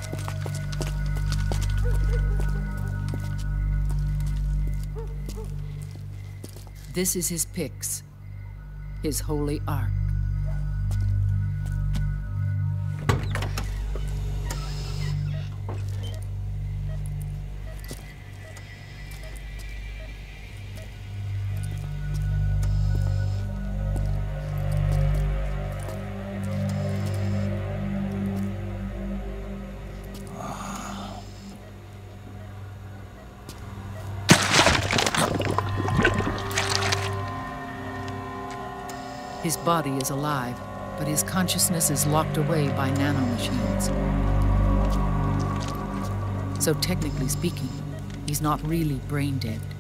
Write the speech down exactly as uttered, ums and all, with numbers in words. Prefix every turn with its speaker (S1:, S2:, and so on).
S1: This is his pyx, his holy ark. His body is alive, but his consciousness is locked away by nanomachines. So technically speaking, he's not really brain dead.